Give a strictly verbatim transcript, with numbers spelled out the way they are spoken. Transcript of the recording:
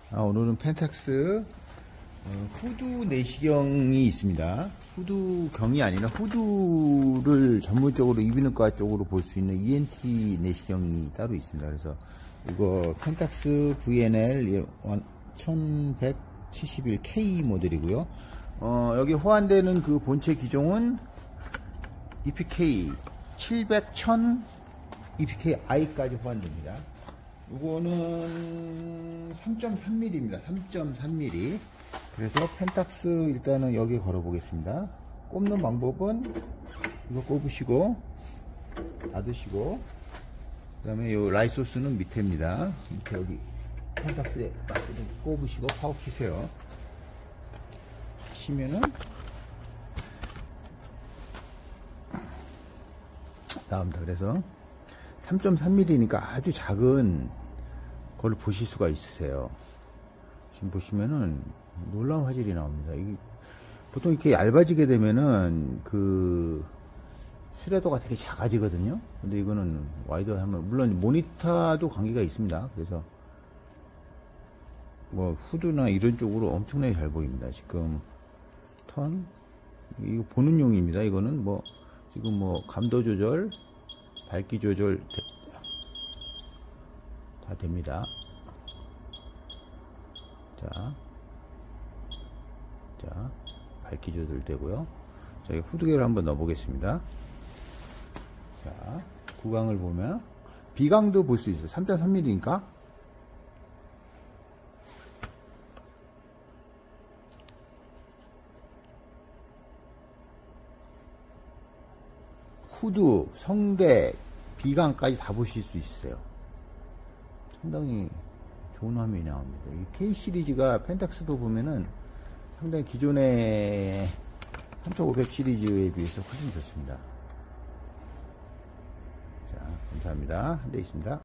아, 오늘은 펜탁스 어, 후드 내시경이 있습니다. 후드경이 아니라 후드를 전문적으로 이비인후과 쪽으로 볼 수 있는 이엔티 내시경이 따로 있습니다. 그래서 이거 펜탁스 브이엔엘 천백칠십일 케이 모델이고요. 어, 여기 호환되는 그 본체 기종은 이피케이 칠백, 천, 이피케이 아이까지 호환됩니다. 이거는 삼 점 삼 밀리미터입니다. 삼 점 삼 밀리미터. 그래서 펜탁스 일단은 여기 걸어 보겠습니다. 꼽는 방법은 이거 꼽으시고 닫으시고, 그 다음에 이 라이소스는 밑에입니다. 밑에 여기 펜탁스에 꼽으시고 파워 키세요. 키시면은 나옵니다. 그래서 삼 점 삼 밀리미터니까 아주 작은 걸 보실 수가 있으세요. 지금 보시면은 놀라운 화질이 나옵니다. 이게 보통 이렇게 얇아지게 되면은 그 스레더가 되게 작아지거든요. 근데 이거는 와이드 하면, 물론 모니터도 관계가 있습니다. 그래서 뭐 후드나 이런 쪽으로 엄청나게 잘 보입니다. 지금 턴 이거 보는 용입니다. 이거는 뭐 지금 뭐 감도 조절, 밝기 조절 다 됩니다. 자, 자, 밝기 조절 되고요. 자, 이 후드계를 한번 넣어 보겠습니다. 자, 구강을 보면 비강도 볼 수 있어요. 삼 점 삼 밀리미터니까 후드, 성대, 비강까지 다 보실 수 있어요. 상당히 좋은 화면이 나옵니다. 이 K 시리즈가 펜탁스도 보면은 상당히 기존의 삼천오백 시리즈에 비해서 훨씬 좋습니다. 자, 감사합니다. 한 대 있습니다.